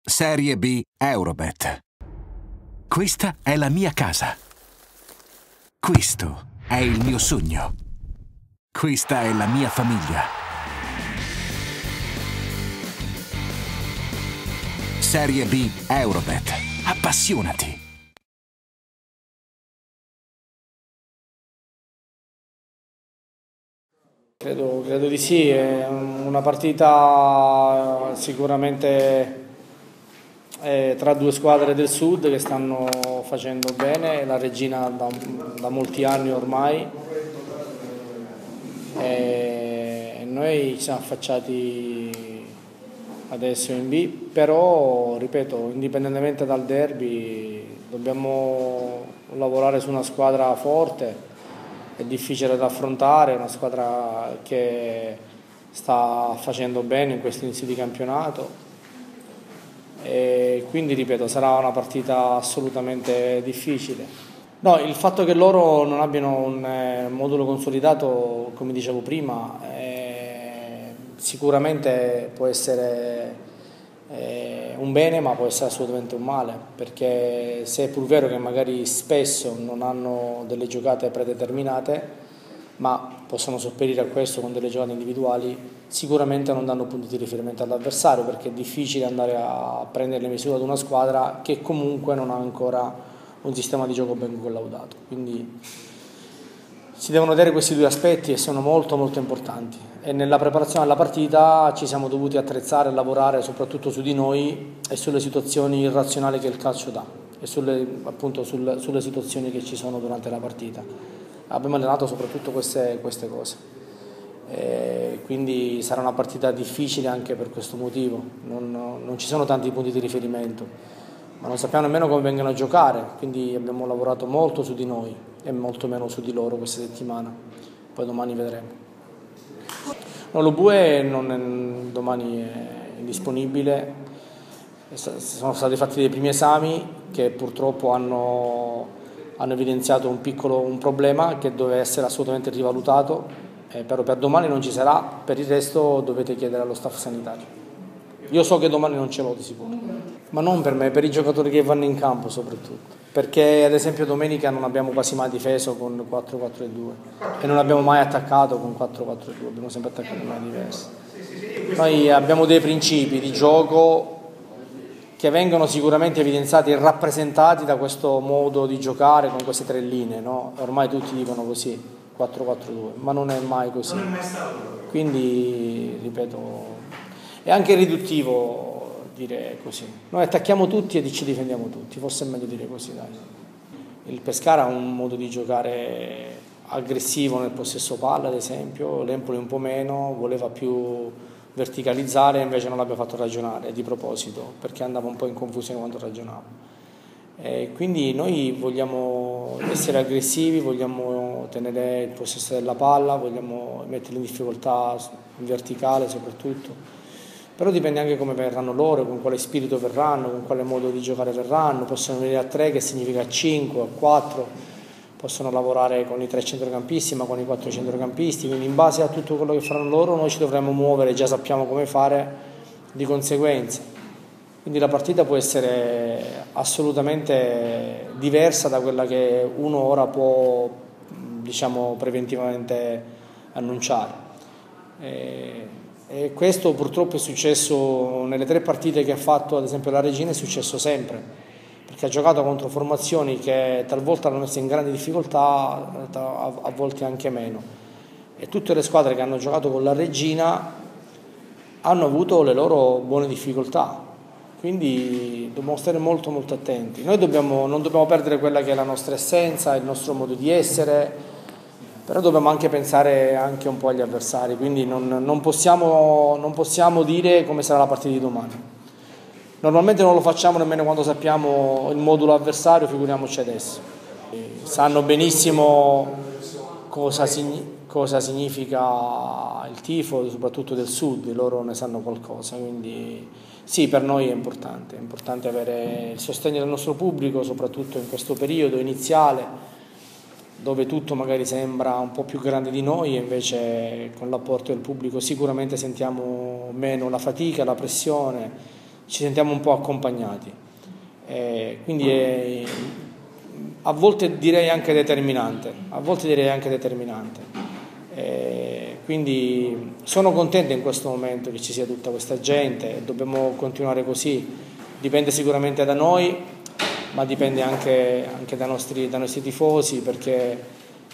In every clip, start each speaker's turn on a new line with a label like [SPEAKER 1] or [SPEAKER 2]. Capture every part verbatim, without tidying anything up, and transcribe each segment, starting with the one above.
[SPEAKER 1] Serie B Eurobet. Questa è la mia casa. Questo è il mio sogno. Questa è la mia famiglia. Serie B Eurobet. Appassionati.
[SPEAKER 2] Credo, credo di sì, è una partita sicuramente eh, tra due squadre del sud che stanno facendo bene, la Regina da, da molti anni ormai, e noi ci siamo affacciati adesso in B, però ripeto, indipendentemente dal derby dobbiamo lavorare su una squadra forte. È difficile da affrontare, è una squadra che sta facendo bene in questo inizio di campionato e quindi ripeto sarà una partita assolutamente difficile. No, il fatto che loro non abbiano un eh, modulo consolidato, come dicevo prima, eh, sicuramente può essere eh, un bene, ma può essere assolutamente un male, perché se è pur vero che magari spesso non hanno delle giocate predeterminate, ma possono sopperire a questo con delle giocate individuali, sicuramente non danno punti di riferimento all'avversario, perché è difficile andare a prendere le misure ad una squadra che comunque non ha ancora un sistema di gioco ben collaudato. Quindi si devono vedere questi due aspetti e sono molto molto importanti, e nella preparazione alla partita ci siamo dovuti attrezzare e lavorare soprattutto su di noi e sulle situazioni irrazionali che il calcio dà e sulle, appunto sulle, sulle situazioni che ci sono durante la partita. Abbiamo allenato soprattutto queste, queste cose, e quindi sarà una partita difficile anche per questo motivo. Non, non ci sono tanti punti di riferimento, ma non sappiamo nemmeno come vengono a giocare, quindi abbiamo lavorato molto su di noi e molto meno su di loro questa settimana, poi domani vedremo. No, lo Bue non è, domani è indisponibile, sono stati fatti dei primi esami che purtroppo hanno, hanno evidenziato un piccolo un problema che deve essere assolutamente rivalutato, eh, però per domani non ci sarà, per il resto dovete chiedere allo staff sanitario. Io so che domani non ce l'ho di sicuro, ma non per me, per i giocatori che vanno in campo soprattutto, perché ad esempio domenica non abbiamo quasi mai difeso con quattro quattro due e non abbiamo mai attaccato con quattro quattro due, abbiamo sempre attaccato in maniera diversa. Noi abbiamo dei principi di gioco che vengono sicuramente evidenziati e rappresentati da questo modo di giocare con queste tre linee, no? Ormai tutti dicono così, quattro quattro due, ma non è mai così. Quindi, ripeto, è anche riduttivo dire così. Noi attacchiamo tutti e ci difendiamo tutti, forse è meglio dire così, dai. Il Pescara ha un modo di giocare aggressivo nel possesso palla, ad esempio, l'Empoli un po' meno, voleva più verticalizzare, invece non l'abbia fatto ragionare di proposito, perché andava un po' in confusione quando ragionava. E quindi noi vogliamo essere aggressivi, vogliamo tenere il possesso della palla, vogliamo metterli in difficoltà in verticale soprattutto. Però dipende anche come verranno loro, con quale spirito verranno, con quale modo di giocare verranno. Possono venire a tre, che significa a cinque, a quattro, possono lavorare con i tre centrocampisti ma con i quattro centrocampisti, quindi in base a tutto quello che faranno loro noi ci dovremo muovere, già sappiamo come fare di conseguenza. Quindi la partita può essere assolutamente diversa da quella che uno ora può, diciamo, preventivamente annunciare. E E questo purtroppo è successo nelle tre partite che ha fatto, ad esempio la Regina, è successo sempre, perché ha giocato contro formazioni che talvolta l'hanno messa in grandi difficoltà, a volte anche meno, e tutte le squadre che hanno giocato con la Regina hanno avuto le loro buone difficoltà, quindi dobbiamo stare molto molto attenti. Noi dobbiamo, non dobbiamo perdere quella che è la nostra essenza, il nostro modo di essere, però dobbiamo anche pensare anche un po' agli avversari, quindi non, non, possiamo, non possiamo dire come sarà la partita di domani. Normalmente non lo facciamo nemmeno quando sappiamo il modulo avversario, figuriamoci adesso. Sanno benissimo cosa, cosa significa il tifo, soprattutto del sud, loro ne sanno qualcosa, quindi sì, per noi è importante, è importante avere il sostegno del nostro pubblico, soprattutto in questo periodo iniziale, dove tutto magari sembra un po' più grande di noi e invece con l'apporto del pubblico sicuramente sentiamo meno la fatica, la pressione, ci sentiamo un po' accompagnati, eh, quindi è, a volte direi anche determinante, a volte direi anche determinante. Eh, quindi sono contento in questo momento che ci sia tutta questa gente, dobbiamo continuare così, dipende sicuramente da noi, ma dipende anche, anche dai nostri, dai nostri tifosi, perché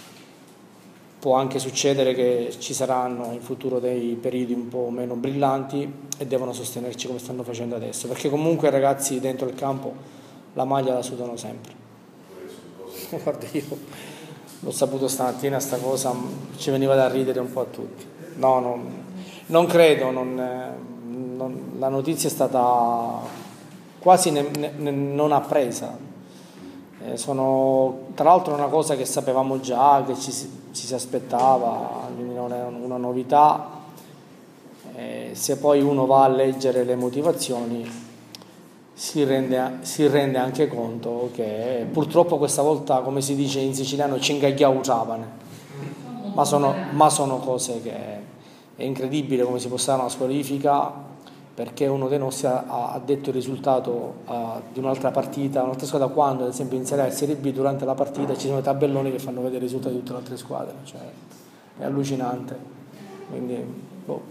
[SPEAKER 2] può anche succedere che ci saranno in futuro dei periodi un po' meno brillanti e devono sostenerci come stanno facendo adesso, perché comunque i ragazzi dentro il campo la maglia la sudano sempre. Guarda, io l'ho saputo stamattina sta cosa, ci veniva da ridere un po' a tutti. No, no, non credo, non, non, la notizia è stata quasi ne, ne, non appresa. Eh, sono tra l'altro una cosa che sapevamo già, che ci, ci si aspettava, quindi non è una novità. Eh, se poi uno va a leggere le motivazioni si rende, si rende anche conto che purtroppo questa volta, come si dice in siciliano, cingagliauciavane, ma sono, ma sono cose che è incredibile come si possa dare una squalifica, perché uno dei nostri ha, ha detto il risultato uh, di un'altra partita, un'altra squadra, quando ad esempio in Serie A e Serie B durante la partita ci sono i tabelloni che fanno vedere i risultati di tutte le altre squadre, cioè è allucinante. Quindi, boh.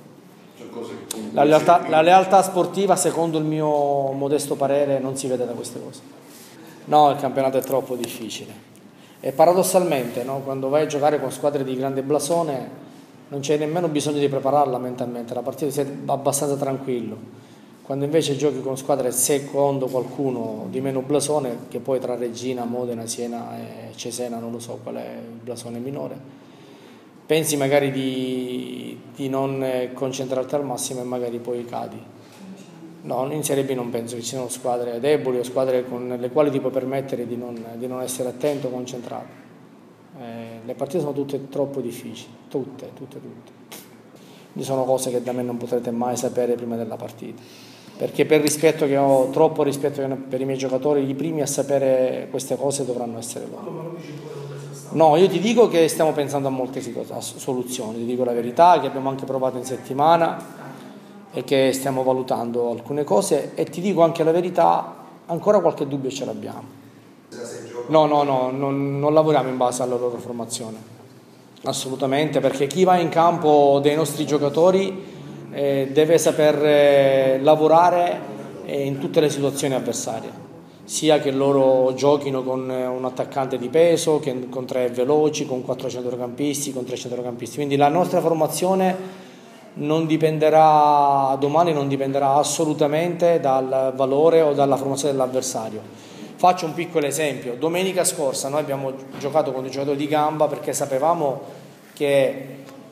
[SPEAKER 2] La lealtà, la lealtà sportiva, secondo il mio modesto parere, non si vede da queste cose. No, il campionato è troppo difficile e paradossalmente, no, quando vai a giocare con squadre di grande blasone non c'è nemmeno bisogno di prepararla mentalmente, la partita sei abbastanza tranquillo. Quando invece giochi con squadre secondo qualcuno di meno blasone, che poi tra Regina, Modena, Siena e Cesena, non lo so qual è il blasone minore, pensi magari di, di non concentrarti al massimo e magari poi cadi. No, in Serie B non penso che ci siano squadre deboli o squadre con le quali ti puoi permettere di non, di non essere attento o concentrato. Eh, le partite sono tutte troppo difficili, tutte, tutte, tutte. Quindi sono cose che da me non potrete mai sapere prima della partita, perché per rispetto che ho, troppo rispetto per i miei giocatori, i primi a sapere queste cose dovranno essere loro. No, io ti dico che stiamo pensando a molte soluzioni, ti dico la verità, che abbiamo anche provato in settimana e che stiamo valutando alcune cose, e ti dico anche la verità, ancora qualche dubbio ce l'abbiamo. No, no, no, non, non lavoriamo in base alla loro formazione, assolutamente, perché chi va in campo dei nostri giocatori eh, deve saper eh, lavorare eh, in tutte le situazioni avversarie, sia che loro giochino con un attaccante di peso, che con tre veloci, con quattro centrocampisti, con tre centrocampisti. Quindi la nostra formazione non dipenderà, domani non dipenderà assolutamente dal valore o dalla formazione dell'avversario. Faccio un piccolo esempio: domenica scorsa noi abbiamo giocato con i giocatori di gamba perché sapevamo che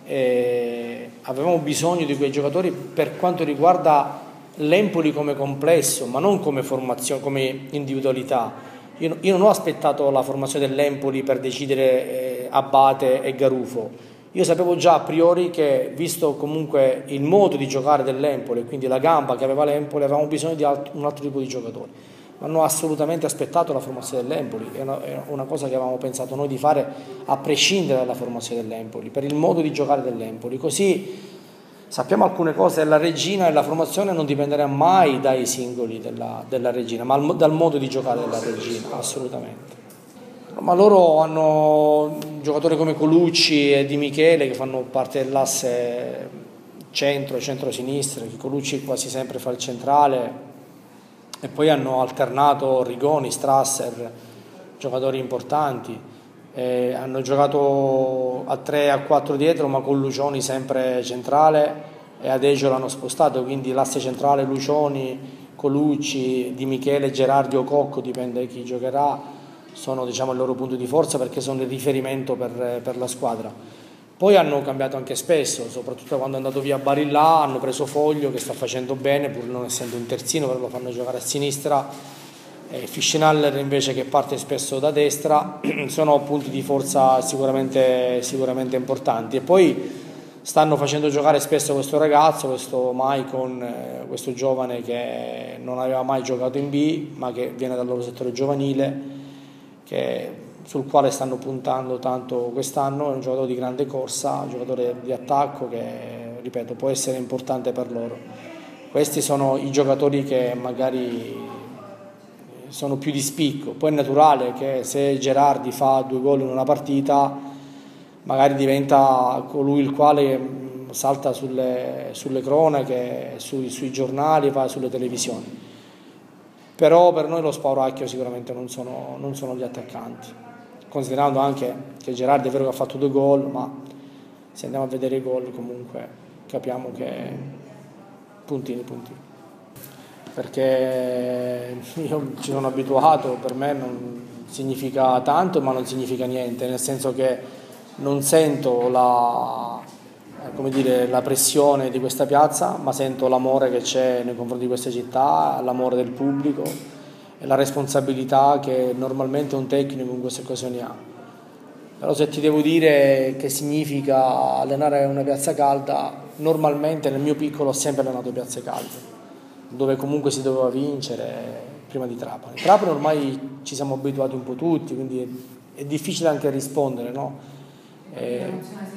[SPEAKER 2] eh, avevamo bisogno di quei giocatori per quanto riguarda l'Empoli come complesso, ma non come formazione, come individualità. Io, io non ho aspettato la formazione dell'Empoli per decidere eh, Abate e Garufo. Io sapevo già a priori che, visto comunque il modo di giocare dell'Empoli, quindi la gamba che aveva l'Empoli, avevamo bisogno di alt- un altro tipo di giocatori. Ma non ho assolutamente aspettato la formazione dell'Empoli, è una, è una cosa che avevamo pensato noi di fare a prescindere dalla formazione dell'Empoli, per il modo di giocare dell'Empoli. Così sappiamo alcune cose della Regina, e la formazione non dipenderà mai dai singoli della, della Regina, ma dal modo di giocare della Regina, assolutamente. Ma loro hanno giocatori come Colucci e Di Michele che fanno parte dell'asse centro e centro-sinistra, che Colucci quasi sempre fa il centrale, e poi hanno alternato Rigoni, Strasser, giocatori importanti, eh, hanno giocato a tre e a quattro dietro, ma con Lucioni sempre centrale, e Adeggio l'hanno spostato, quindi l'asse centrale Lucioni, Colucci, Di Michele, Gerardi o Cocco, dipende chi giocherà, sono, diciamo, il loro punto di forza, perché sono il riferimento per, per la squadra. Poi hanno cambiato anche spesso, soprattutto quando è andato via Barillà, hanno preso Foglio che sta facendo bene, pur non essendo un terzino, però lo fanno giocare a sinistra, e Fischnaller invece che parte spesso da destra. Sono punti di forza sicuramente, sicuramente importanti. E poi stanno facendo giocare spesso questo ragazzo, questo Maicon, eh, questo giovane che non aveva mai giocato in B, ma che viene dal loro settore giovanile, che sul quale stanno puntando tanto quest'anno. È un giocatore di grande corsa, un giocatore di attacco che, ripeto, può essere importante per loro. Questi sono i giocatori che magari sono più di spicco. Poi è naturale che se Gerardi fa due gol in una partita, magari diventa colui il quale salta sulle, sulle cronache, sui, sui giornali, va sulle televisioni. Però per noi lo spauracchio sicuramente non sono, non sono gli attaccanti, considerando anche che Gerardi è vero che ha fatto due gol, ma se andiamo a vedere i gol comunque capiamo che puntini, puntini. Perché io ci sono abituato, per me non significa tanto ma non significa niente, nel senso che non sento la, come dire, la pressione di questa piazza, ma sento l'amore che c'è nei confronti di questa città, l'amore del pubblico e la responsabilità che normalmente un tecnico in queste occasioni ha. Però se ti devo dire che significa allenare una piazza calda, normalmente nel mio piccolo ho sempre allenato piazze calde, dove comunque si doveva vincere prima di Trapani. Trapani ormai ci siamo abituati un po' tutti, quindi è, è difficile anche rispondere, no? Eh,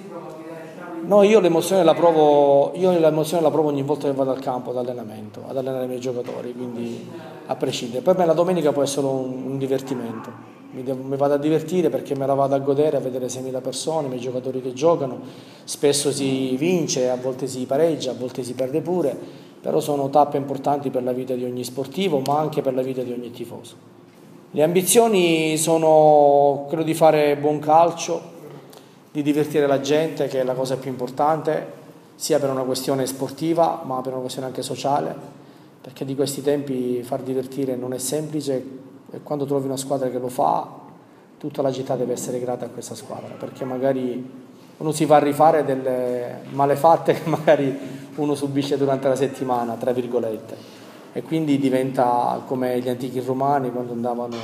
[SPEAKER 2] no, io l'emozione la provo, io l'emozione la provo ogni volta che vado al campo ad allenamento, ad allenare i miei giocatori, quindi a prescindere. Per me la domenica può essere un, un divertimento. Mi, devo, mi vado a divertire perché me la vado a godere, a vedere seimila persone, i miei giocatori che giocano, spesso si vince, a volte si pareggia, a volte si perde pure, però sono tappe importanti per la vita di ogni sportivo, ma anche per la vita di ogni tifoso. Le ambizioni sono quello di fare buon calcio, di divertire la gente, che è la cosa più importante, sia per una questione sportiva, ma per una questione anche sociale, perché di questi tempi far divertire non è semplice. E quando trovi una squadra che lo fa, tutta la città deve essere grata a questa squadra, perché magari uno si va a rifare delle malefatte che magari uno subisce durante la settimana, tra virgolette, e quindi diventa come gli antichi romani quando andavano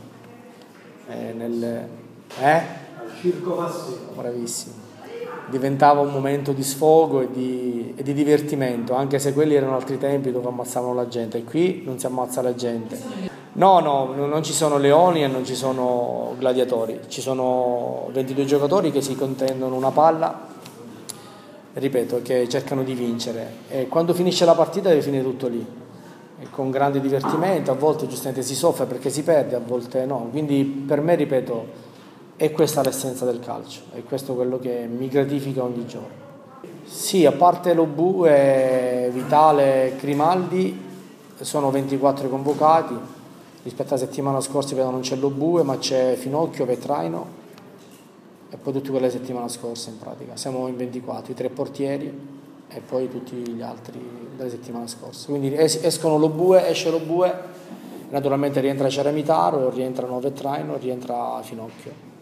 [SPEAKER 2] eh, nel... Eh?
[SPEAKER 3] Al Circo Massimo.
[SPEAKER 2] Bravissimo. Diventava un momento di sfogo e di, e di divertimento, anche se quelli erano altri tempi dove ammazzavano la gente, e qui non si ammazza la gente. No, no, non ci sono leoni e non ci sono gladiatori, ci sono ventidue giocatori che si contendono una palla, ripeto, che cercano di vincere, e quando finisce la partita deve finire tutto lì, e con grande divertimento, a volte giustamente si soffre perché si perde, a volte no, quindi per me, ripeto, è questa l'essenza del calcio, è questo quello che mi gratifica ogni giorno. Sì, a parte lo Bue, Vitale, Grimaldi, sono ventiquattro convocati. Rispetto alla settimana scorsa non c'è lo Bue, ma c'è Finocchio, Vetraino e poi tutti quelli della settimana scorsa in pratica. Siamo in ventiquattro, i tre portieri e poi tutti gli altri della settimana scorsa. Quindi es- escono lo Bue, esce lo Bue, naturalmente rientra Ceramitaro, rientrano Vetraino, rientra Finocchio.